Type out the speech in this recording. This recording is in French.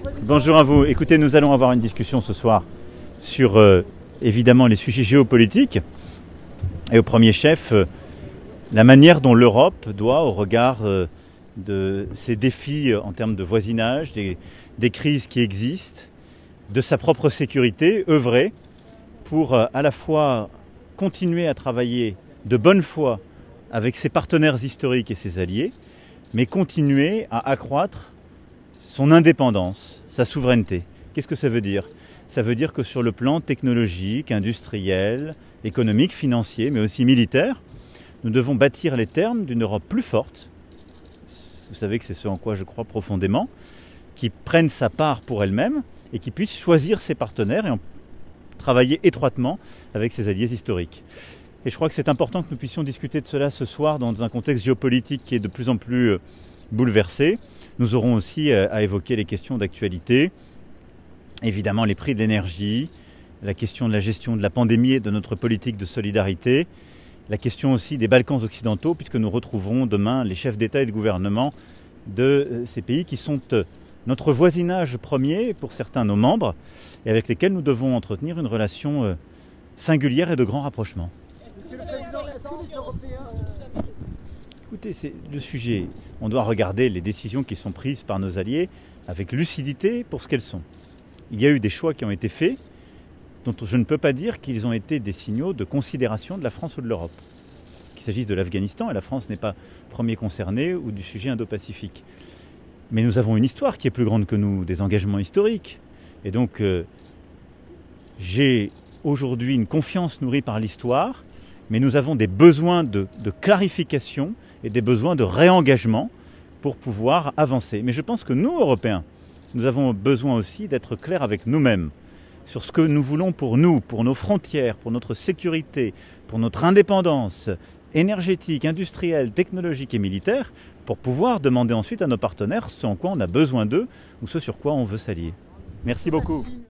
Bonjour à vous. Écoutez, nous allons avoir une discussion ce soir sur évidemment les sujets géopolitiques et au premier chef la manière dont l'Europe doit, au regard de ses défis en termes de voisinage, des crises qui existent, de sa propre sécurité, œuvrer pour à la fois continuer à travailler de bonne foi avec ses partenaires historiques et ses alliés, mais continuer à accroître son indépendance, sa souveraineté. Qu'est-ce que ça veut dire? Ça veut dire que sur le plan technologique, industriel, économique, financier, mais aussi militaire, nous devons bâtir les termes d'une Europe plus forte. Vous savez que c'est ce en quoi je crois profondément, qui prenne sa part pour elle-même et qui puisse choisir ses partenaires et en travailler étroitement avec ses alliés historiques. Et je crois que c'est important que nous puissions discuter de cela ce soir dans un contexte géopolitique qui est de plus en plus bouleversé. Nous aurons aussi à évoquer les questions d'actualité, évidemment les prix de l'énergie, la question de la gestion de la pandémie et de notre politique de solidarité, la question aussi des Balkans occidentaux, puisque nous retrouverons demain les chefs d'État et de gouvernement de ces pays qui sont notre voisinage premier, pour certains nos membres, et avec lesquels nous devons entretenir une relation singulière et de grand rapprochement. Écoutez, c'est le sujet. On doit regarder les décisions qui sont prises par nos alliés avec lucidité pour ce qu'elles sont. Il y a eu des choix qui ont été faits, dont je ne peux pas dire qu'ils ont été des signaux de considération de la France ou de l'Europe. Qu'il s'agisse de l'Afghanistan, et la France n'est pas premier concerné, ou du sujet indo-pacifique. Mais nous avons une histoire qui est plus grande que nous, des engagements historiques. Et donc, j'ai aujourd'hui une confiance nourrie par l'histoire, mais nous avons des besoins de clarification et des besoins de réengagement pour pouvoir avancer. Mais je pense que nous, Européens, nous avons besoin aussi d'être clairs avec nous-mêmes sur ce que nous voulons pour nous, pour nos frontières, pour notre sécurité, pour notre indépendance énergétique, industrielle, technologique et militaire, pour pouvoir demander ensuite à nos partenaires ce en quoi on a besoin d'eux ou ce sur quoi on veut s'allier. Merci beaucoup.